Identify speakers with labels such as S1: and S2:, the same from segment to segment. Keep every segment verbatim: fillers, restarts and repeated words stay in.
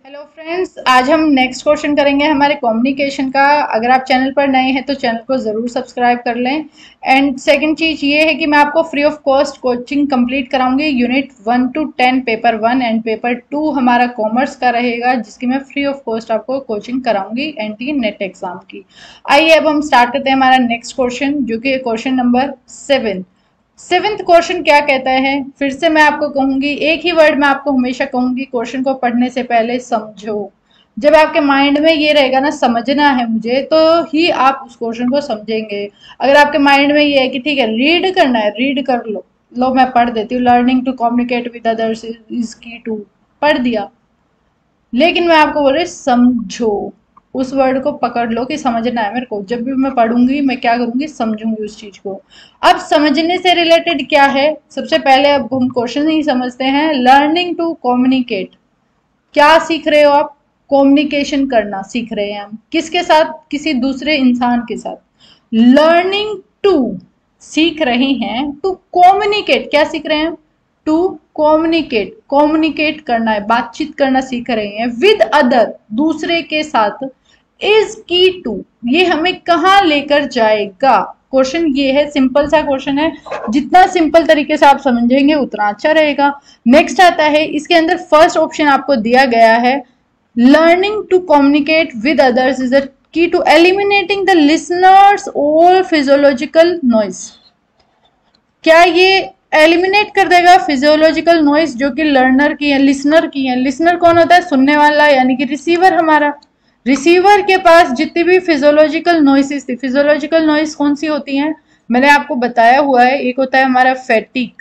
S1: Hello friends, आज हम next question करेंगे हमारे कम्युनिकेशन का। अगर आप चैनल पर नए हैं तो चैनल को ज़रूर सब्सक्राइब कर लें। एंड सेकंड चीज़ ये है कि मैं आपको free of cost coaching complete कराऊंगी। Unit one two ten paper one and paper two हमारा कॉमर्स का रहेगा, जिसकी मैं फ्री ऑफ कॉस्ट आपको कोचिंग कराऊंगी एनटी नेट एग्जाम की। आइए अब हम स्टार्ट करते हैं हमारा नेक्स्ट क्वेश्चन, जो कि question number seven. Seventh question क्या कहता है, फिर से मैं आपको कहूंगी, एक ही वर्ड मैं आपको हमेशा कहूंगी, क्वेश्चन को पढ़ने से पहले समझो। जब आपके माइंड में ये रहेगा ना, समझना है मुझे, तो ही आप उस क्वेश्चन को समझेंगे। अगर आपके माइंड में ये है कि ठीक है रीड करना है, रीड कर लो, लो मैं पढ़ देती हूँ, learning to communicate with others is key to, पढ़ दिया। लेकिन मैं आपको बोल रही समझो, उस वर्ड को पकड़ लो कि समझना है मेरे को। जब भी मैं पढ़ूंगी मैं क्या करूंगी, समझूंगी उस चीज को। अब समझने से रिलेटेड क्या है, सबसे पहले अब हम क्वेश्चन ही समझते हैं। लर्निंग टू कम्युनिकेट, क्या सीख रहे हो आप? कम्युनिकेशन करना सीख रहे हैं हम, किसके साथ? किसी दूसरे इंसान के साथ। लर्निंग टू, सीख रहे हैं टू कम्युनिकेट, क्या सीख रहे हैं? टू कम्युनिकेट, कम्युनिकेट करना है, बातचीत करना सीख रहे हैं। विद अदर, दूसरे के साथ। इज की टू, ये हमें कहाँ लेकर जाएगा? क्वेश्चन ये है, सिंपल सा क्वेश्चन है, जितना सिंपल तरीके से आप समझेंगे उतना अच्छा रहेगा। नेक्स्ट आता है, इसके अंदर फर्स्ट ऑप्शन आपको दिया गया है, learning to communicate with others is the key to eliminating the listeners all physiological noise. क्या ये एलिमिनेट कर देगा फिजियोलॉजिकल नॉइज जो कि लर्नर की है, लिसनर की है? लिसनर कौन होता है? सुनने वाला, यानी कि रिसीवर हमारा। रिसीवर के पास जितनी भी फिजियोलॉजिकल नॉइसेस थी, फिजियोलॉजिकल नॉइस कौन सी होती हैं? मैंने आपको बताया हुआ है, एक होता है हमारा फैटिक,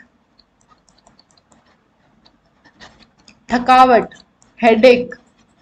S1: थकावट, हेडेक,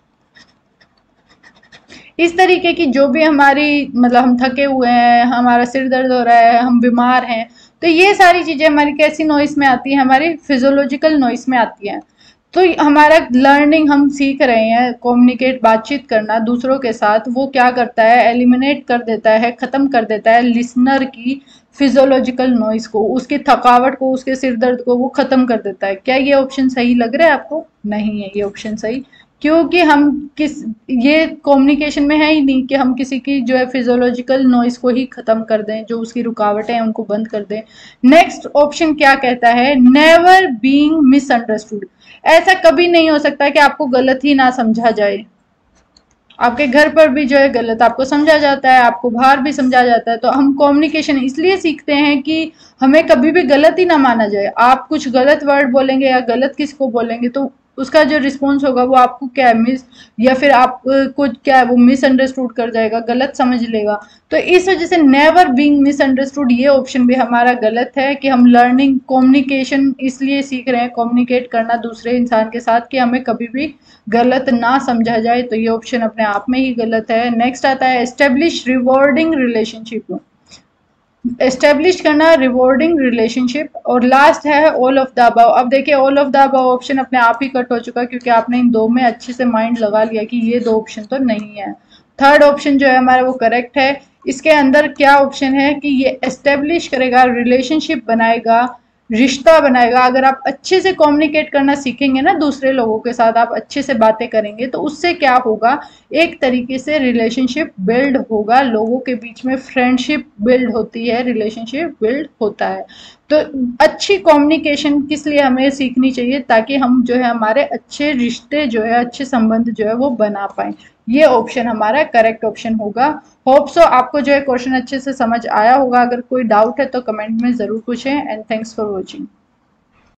S1: इस तरीके की जो भी हमारी, मतलब हम थके हुए हैं, हमारा सिर दर्द हो रहा है, हम बीमार हैं, तो ये सारी चीजें हमारी कैसी नॉइस में आती है? हमारी फिजियोलॉजिकल नॉइस में आती हैं। तो हमारा लर्निंग, हम सीख रहे हैं कम्युनिकेट, बातचीत करना दूसरों के साथ, वो क्या करता है? एलिमिनेट कर देता है, खत्म कर देता है लिसनर की फिजियोलॉजिकल नॉइस को, उसकी थकावट को, उसके सिर दर्द को वो खत्म कर देता है। क्या ये ऑप्शन सही लग रहा है आपको? नहीं है ये ऑप्शन सही, क्योंकि हम किस, ये कम्युनिकेशन में है ही नहीं कि हम किसी की जो है फिजियोलॉजिकल नॉइस को ही खत्म कर दें, जो उसकी रुकावटें हैं उनको बंद कर दें। नेक्स्ट ऑप्शन क्या कहता है, नेवर बीइंग मिसअंडरस्टूड। ऐसा कभी नहीं हो सकता कि आपको गलत ही ना समझा जाए। आपके घर पर भी जो है गलत आपको समझा जाता है, आपको बाहर भी समझा जाता है। तो हम कम्युनिकेशन इसलिए सीखते हैं कि हमें कभी भी गलत ही ना माना जाए। आप कुछ गलत वर्ड बोलेंगे या गलत किसी को बोलेंगे तो उसका जो रिस्पॉन्स होगा वो आपको क्या है, मिस, या फिर आप कुछ क्या है वो मिसअंडरस्टूड कर जाएगा, गलत समझ लेगा। तो इस वजह से नेवर बीइंग मिसअंडरस्टूड, ये ऑप्शन भी हमारा गलत है कि हम लर्निंग कम्युनिकेशन इसलिए सीख रहे हैं, कम्युनिकेट करना दूसरे इंसान के साथ, कि हमें कभी भी गलत ना समझा जाए। तो ये ऑप्शन अपने आप में ही गलत है। नेक्स्ट आता है, एस्टेब्लिश रिवॉर्डिंग रिलेशनशिप, एस्टेब्लिश करना रिवॉर्डिंग रिलेशनशिप। और लास्ट है ऑल ऑफ द अबव। अब देखिए all of the above option अपने आप ही कट हो चुका, क्योंकि आपने इन दो में अच्छे से माइंड लगा लिया कि ये दो ऑप्शन तो नहीं है। थर्ड ऑप्शन जो है हमारा वो करेक्ट है। इसके अंदर क्या ऑप्शन है कि ये एस्टेब्लिश करेगा, रिलेशनशिप बनाएगा, रिश्ता बनाएगा। अगर आप अच्छे से कम्युनिकेट करना सीखेंगे ना दूसरे लोगों के साथ, आप अच्छे से बातें करेंगे, तो उससे क्या होगा, एक तरीके से रिलेशनशिप बिल्ड होगा, लोगों के बीच में फ्रेंडशिप बिल्ड होती है, रिलेशनशिप बिल्ड होता है। तो अच्छी कम्युनिकेशन किस लिए हमें सीखनी चाहिए? ताकि हम जो है हमारे अच्छे रिश्ते जो है, अच्छे संबंध जो है वो बना पाए। ये ऑप्शन हमारा करेक्ट ऑप्शन होगा। होप सो आपको जो है क्वेश्चन अच्छे से समझ आया होगा। अगर कोई डाउट है तो कमेंट में जरूर पूछें। And thanks for watching.